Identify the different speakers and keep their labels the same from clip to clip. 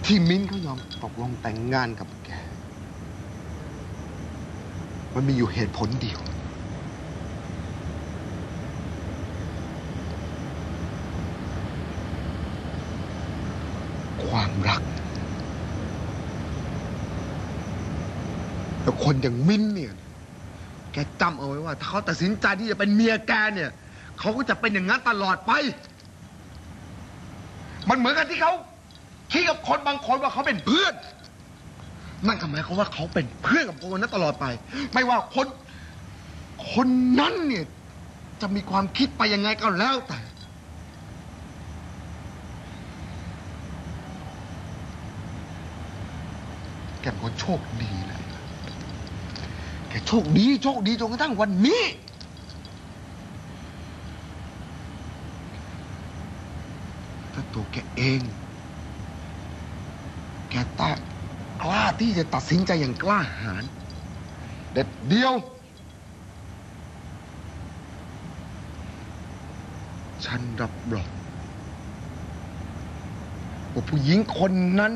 Speaker 1: ที่มิ้นเขายอมตกลงแต่งงานกับแกมันมีอยู่เหตุผลเดียวความรักแต่คนอย่างมิ้นเนี่ยแกจำเอาไว้ว่าถ้าเขาตัดสินใจที่จะเป็นเมียแกเนี่ยเขาก็จะเป็นอย่างนั้นตลอดไปมันเหมือนกันที่เขาคิดกับคนบางคนว่าเขาเป็นเพื่อนนั่นก็หมายความว่าเขาเป็นเพื่อนกับคนนั้นตลอดไปไม่ว่าคนนั้นเนี่ยจะมีความคิดไปยังไงก็แล้วแต่แกเป็นคนโชคดีเลยแกโชคดีจนกระทั่งวันนี้ถ้าตัวแกเองแกกล้าที่จะตัดสินใจอย่างกล้าหาญเด็ดเดียวฉันรับรองว่าผู้หญิงคนนั้น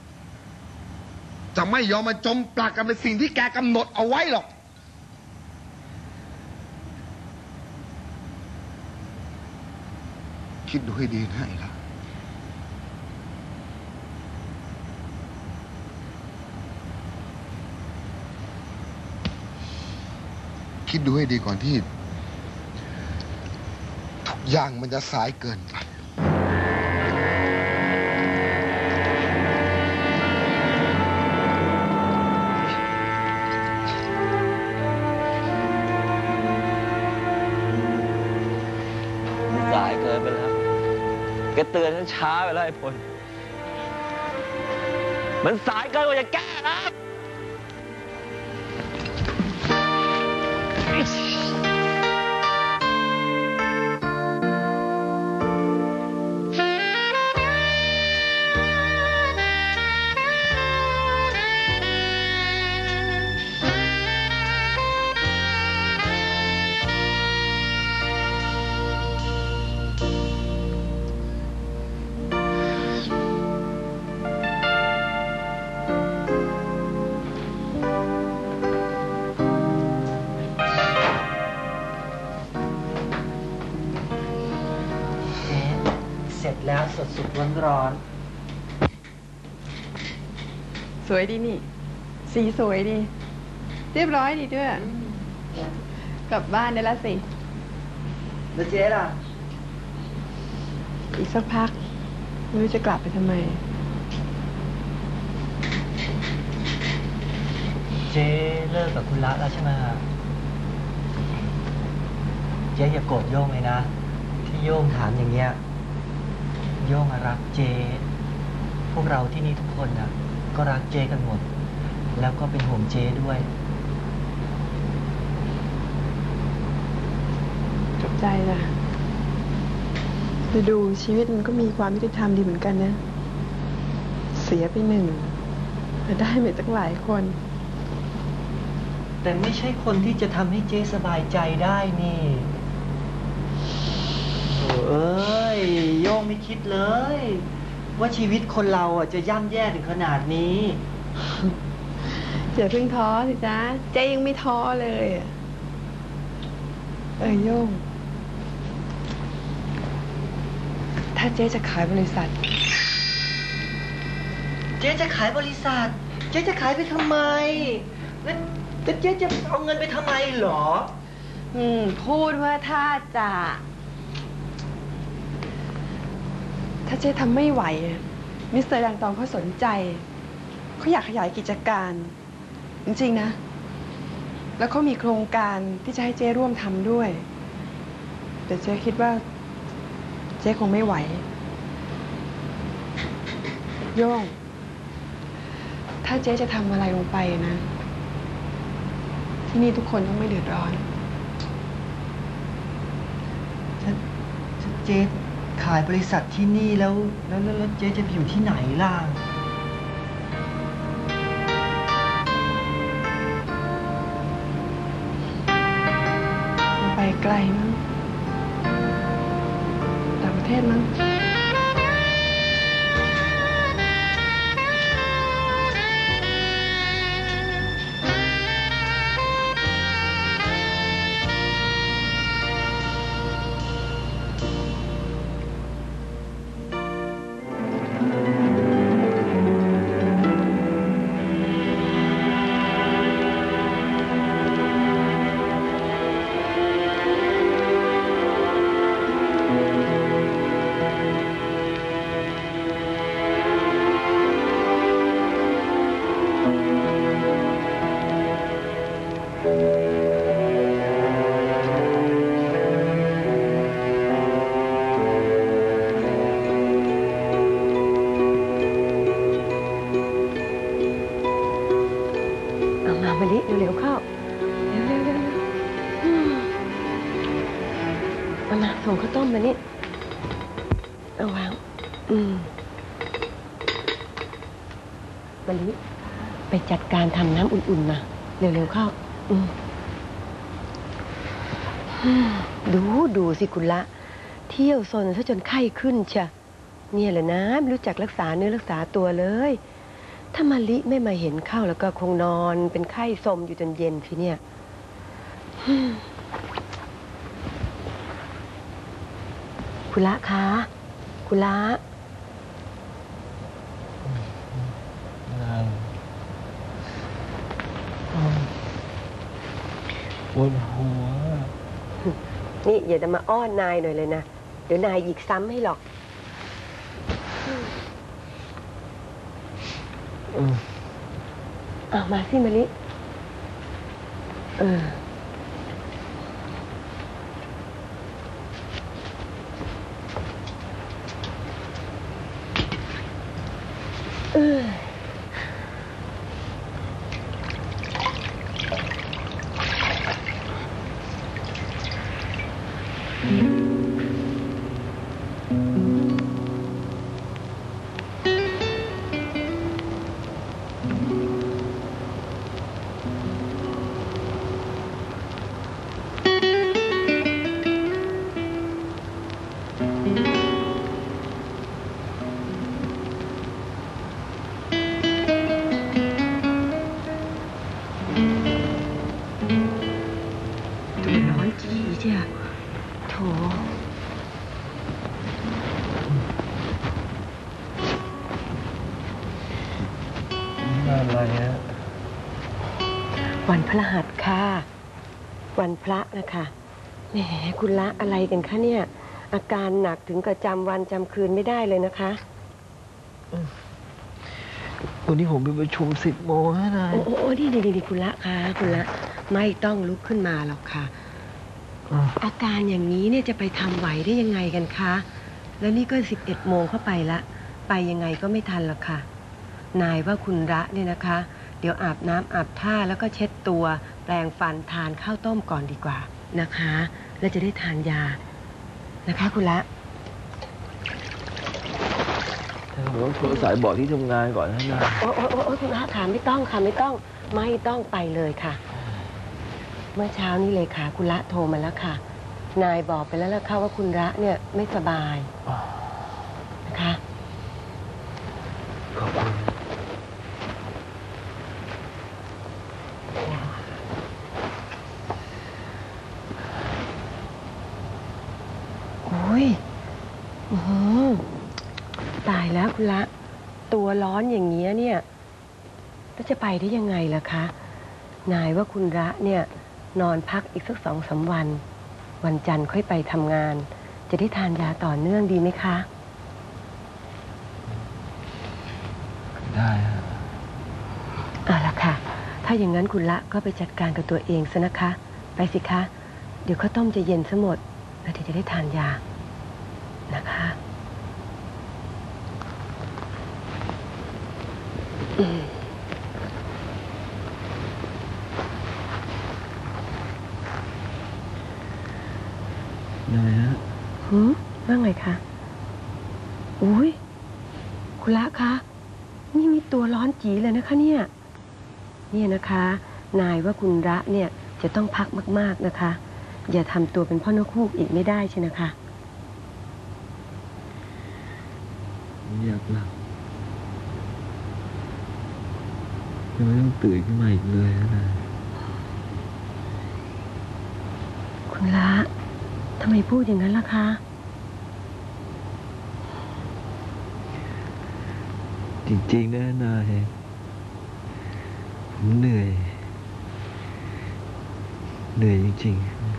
Speaker 1: จะไม่ยอมมาจมปลักกันเป็นสิ่งที่แกกำหนดเอาไว้หรอกคิดดูให้ดีนะไอ้ล่ะคิดดูให้ดีก่อนที่ทุกอย่างมันจะสายเกินไป
Speaker 2: สายเกินไปแล้วแกเตือนฉันช้าไปแล้วไอ้พลมันสายเกินกว่าจะแก้นะ
Speaker 3: แล้วสดร้อน
Speaker 4: สวยดีนี่สีสวยดีเรียบร้อยดีด้วยกลับบ้านได้แล้วสิ
Speaker 3: แล้วเจ๊ล่ะ
Speaker 4: อีกสักพักไม่รู้จะกลับไปทำไม
Speaker 3: เจ๊เลิกกับคุณรักแล้วใช่ไหมเจ๊อย่าโกรธโย่งเลยนะที่โย่งถามอย่างเงี้ยโย่งรักเจพวกเราที่นี่ทุกคนนะก็รักเจกันหมดแล้วก็เป็นห่วงเจด้วย
Speaker 4: จบใจจ้ะดูชีวิตมันก็มีความยุติธรรมดีเหมือนกันนะเสียไปหนึ่งแต่ได้ไปตั้งหลายคน
Speaker 3: แต่ไม่ใช่คนที่จะทำให้เจสบายใจได้นี่เอ้ยโย่งไม่คิดเลยว่าชีวิตคนเราอ่ะจะย่ำแย่ถึงขนาดนี้
Speaker 4: อย่าเพิ่งท้อสิจ๊ะเจ๊ยังไม่ท้อเลยโย่งถ้าเจ๊จะขายบริษัท
Speaker 3: เจ๊จะขายบริษัทเจ๊จะขายไปทำไมแล้วเจ๊จะเอาเงินไปทำไมหรอ
Speaker 4: พูดว่าถ้าเจ๊ทำไม่ไหวมิสเตอร์ดังตองเขาสนใจเขาอยากขยายกิจการจริงๆนะแล้วเขามีโครงการที่จะให้เจ๊ร่วมทำด้วยแต่เจ๊คิดว่าเจ๊คงไม่ไหวโย่งถ้าเจ๊จะทำอะไรลงไปนะที่นี่ทุกคนต้องไม่เดือดร้อน
Speaker 3: เจ๊ขายบริษัทที่นี่แล้วเจ๊จะไปอยู่ที่ไหนล่ะ
Speaker 4: ไปไกลมั้งต่างประเทศมั้ง
Speaker 5: ส่งข้าวต้มมานี่เอาวางมะลิไปจัดการทำน้ำอุ่นๆมาเร็วๆเข้าดูสิคุณละเที่ยวซนซะจนไข้ขึ้นเชียเนี่ยแหละนะไม่รู้จักรักษาเนื้อรักษาตัวเลยถ้ามะลิไม่มาเห็นเข้าแล้วก็คงนอนเป็นไข้สมอยู่จนเย็นทีเนี่ยคุณละคะคุณละ
Speaker 2: ปวดหัว
Speaker 5: นี่อย่าจะมาอ้อนนายหน่อยเลยนะเดี๋ยวนายหยิกซ้ำให้หรอกเอามาสิมะลิวันพฤหัสค่ะวันพระนะคะแหมคุณละอะไรกันคะเนี่ยอาการหนักถึงกับจำวันจำคืนไม่ได้เลยนะคะ
Speaker 3: วันนี้ผมไปประชุม10 โมงนะนาย
Speaker 5: โอ้ดีคุณละค่ะคุณละไม่ต้องลุกขึ้นมาหรอกค่ะอาการอย่างนี้เนี่ยจะไปทำไหวได้ยังไงกันคะแล้วนี่ก็11 โมงเข้าไปละไปยังไงก็ไม่ทันหรอกค่ะนายว่าคุณละเนี่ยนะคะเดี๋ยวอาบน้ำอาบท่าแล้วก็เช็ดตัวแปรงฟันทานข้าวต้มก่อนดีกว่านะคะแล้วจะได้ทานยานะคะคุณละ
Speaker 2: ผมต้องโทรสายบอกที่ทำงานก่อนนะนาย
Speaker 5: โอ้คุณละค่ะไม่ต้องไปเลยค่ะเมื่อเช้านี้เลยค่ะคุณละโทรมาแล้วค่ะนายบอกไปแล้วล่ะค่ะว่าคุณละเนี่ยไม่สบายนะคะ
Speaker 2: ขอบคุณ
Speaker 5: ตายแล้วคุณละตัวร้อนอย่างเงี้ยเนี่ยแล้วจะไปได้ยังไงล่ะคะนายว่าคุณละเนี่ยนอนพักอีกสัก2-3 วันวันจันทร์ค่อยไปทำงานจะได้ทานยาต่อเนื่องดีไหมคะ
Speaker 2: ได้ครับ
Speaker 5: เอาละค่ะถ้าอย่างนั้นคุณละก็ไปจัดการกับตัวเองซะนะคะไปสิคะเดี๋ยวข้าวต้มจะเย็นซะหมดแล้วจะได้ทานยานะคะ
Speaker 2: นายฮะ
Speaker 5: ว่าไงคะอุ้ยคุณละคะนี่มีตัวร้อนจีเลยนะคะเนี่ยนะคะนายว่าคุณละเนี่ยจะต้องพักมากๆนะคะอย่าทำตัวเป็นพ่อนกฮูกอีกไม่ได้ใช่ไหมคะ
Speaker 2: อยากหลับยังไม่ต้องตื่นขึ้นมาอีกเลยนะ
Speaker 5: คุณละทำไมพูดอย่างนั้นล่ะคะ
Speaker 2: จริงๆนะนายผมเหนื่อยจริงๆ